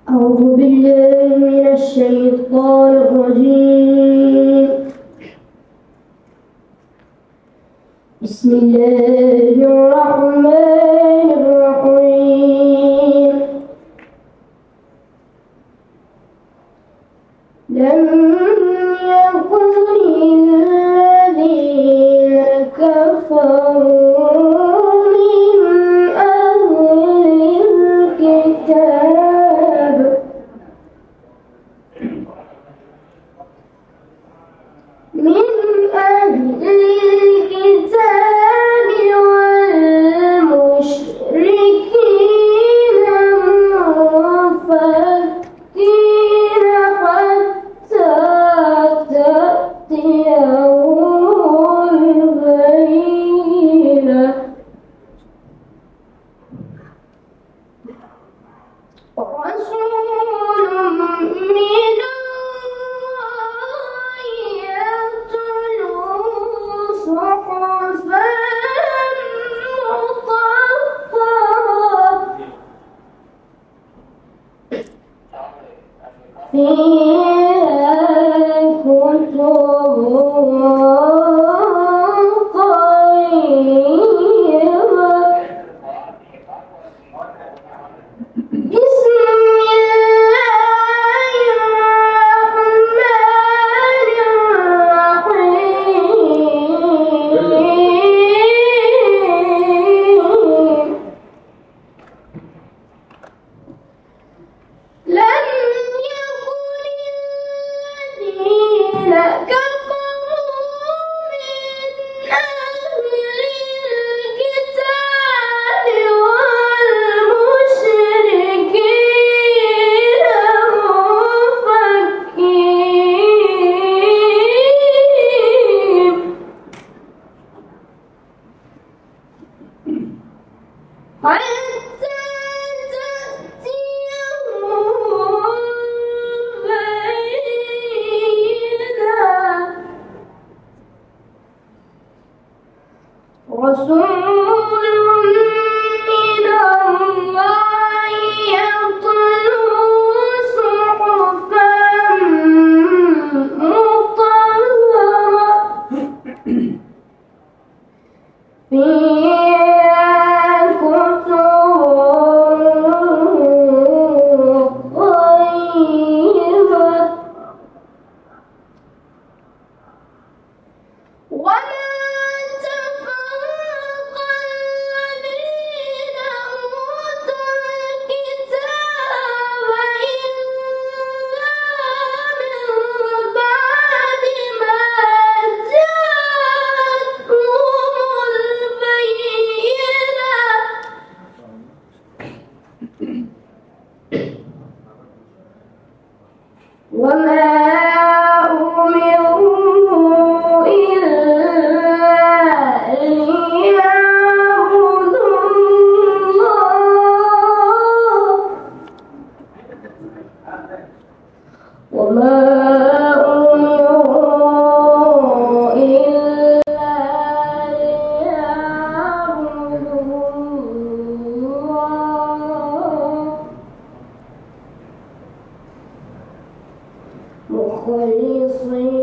أعوذ بالله من الشيطان الرجيم. بسم الله الرحمن الرحيم. لم يكن الذين كفروا من أهل الكتاب والمشركين منفكين حتى تأتيهم البينة. رسول من الله يتلو صحفا مطهرة فيها كتب قيمة. بسم الله الرحمن الرحيم. لم يكن الذين كفروا من أهل الكتاب والمشركين منفكين حتى تأتيهم البينة. رسول من الله يتلو صحفا مطهرة فيها كتب قيمة. وما تفرق الذين أوتوا الكتاب إلا من بعد ما جاءتهم البينة. وما أمروا إلا ليعبدوا الله. وما أمروا إلا ليعبدوا الله مخلصين